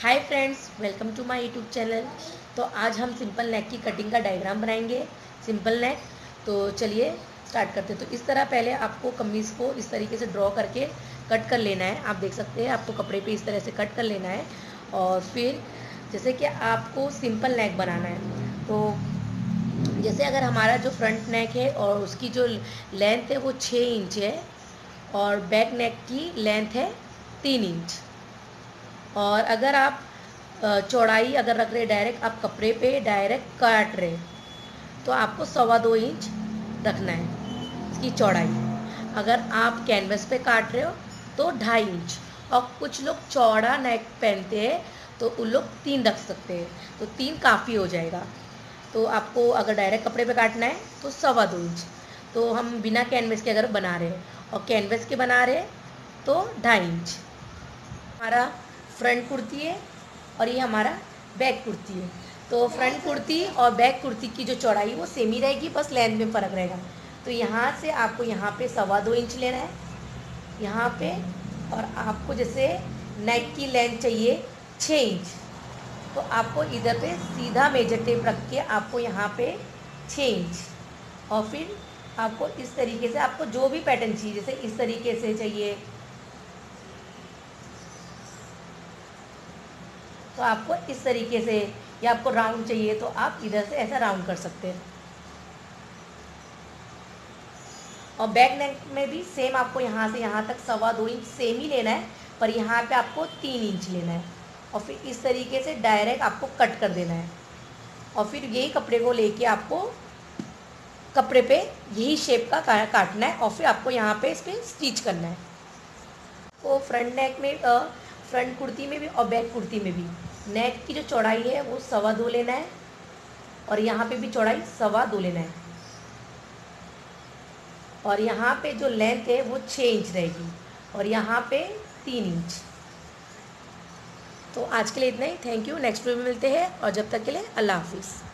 Hi friends, welcome to my YouTube channel. तो आज हम सिंपल नेक की कटिंग का डायग्राम बनाएंगे। सिंपल नेक, तो चलिए स्टार्ट करते हैं। तो इस तरह पहले आपको कमीज़ को इस तरीके से ड्रॉ करके कट कर लेना है। आप देख सकते हैं, आपको कपड़े पे इस तरह से कट कर लेना है। और फिर जैसे कि आपको सिंपल नेक बनाना है, तो जैसे अगर हमारा जो फ्रंट नेक है और उसकी जो लेंथ है वो 6 इंच है, और बैक नेक की लेंथ है 3 इंच। और अगर आप चौड़ाई अगर रख रहे डायरेक्ट, आप कपड़े पे डायरेक्ट काट रहे, तो आपको 2.25 इंच रखना है इसकी चौड़ाई। अगर आप कैनवस पे काट रहे हो तो 2.5 इंच। और कुछ लोग चौड़ा नेक पहनते हैं तो उन लोग 3 रख सकते हैं, तो 3 काफ़ी हो जाएगा। तो आपको अगर डायरेक्ट कपड़े पे काटना है तो 2.25 इंच। तो हम बिना कैनवस के अगर बना रहे हैं और कैनवस के बना रहे हैं तो 2.5 इंच। हमारा फ्रंट कुर्ती है और ये हमारा बैक कुर्ती है। तो फ्रंट कुर्ती और बैक कुर्ती की जो चौड़ाई वो सेम ही रहेगी, बस लेंथ में फ़र्क रहेगा। तो यहाँ से आपको यहाँ पे 2.25 इंच लेना है यहाँ पे। और आपको जैसे नेक की लेंथ चाहिए 6 इंच, तो आपको इधर पे सीधा मेजर टेप रख के आपको यहाँ पे 6 इंच। और फिर आपको इस तरीके से, आपको जो भी पैटर्न चाहिए, जैसे इस तरीके से चाहिए तो आपको इस तरीके से, या आपको राउंड चाहिए तो आप इधर से ऐसा राउंड कर सकते हैं। और बैक नेक में भी सेम, आपको यहाँ से यहाँ तक 2.25 इंच सेम ही लेना है, पर यहाँ पे आपको 3 इंच लेना है। और फिर इस तरीके से डायरेक्ट आपको कट कर देना है। और फिर यही कपड़े को लेके आपको कपड़े पे यही शेप का काटना है, और फिर आपको यहाँ पे इस पर स्टिच करना है। तो फ्रंट नेक में, फ्रंट कुर्ती में भी और बैक कुर्ती में भी नेक की जो चौड़ाई है वो 2.25 लेना है, और यहाँ पे भी चौड़ाई 2.25 लेना है। और यहाँ पे जो लेंथ है वो 6 इंच रहेगी, और यहाँ पे 3 इंच। तो आज के लिए इतना ही। Thank you. नेक्स्ट वीडियो में मिलते हैं, और जब तक के लिए अल्लाह हाफिज़।